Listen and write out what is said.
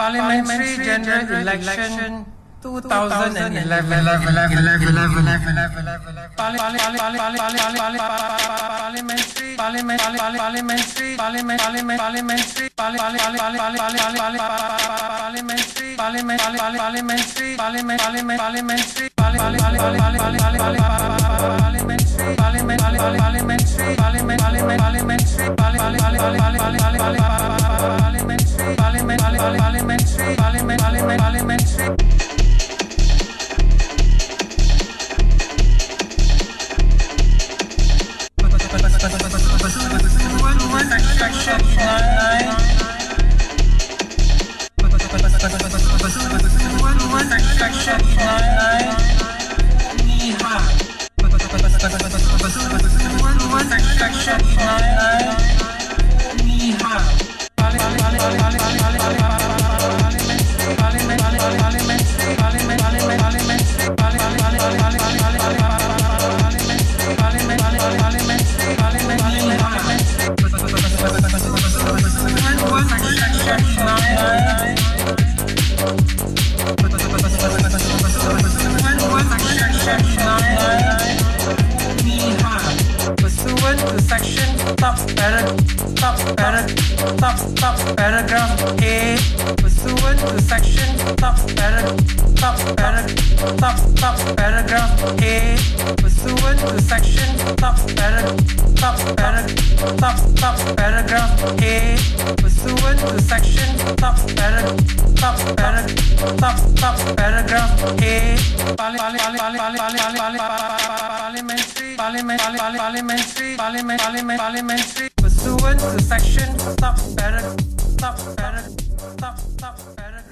Parliamentary General Election 2011. Pursuant to section paragraph A, pursuant to section paragraph A, pursuant to section paragraph A, pursuant to section paragraph A, parliamentary pursuant to section paragraph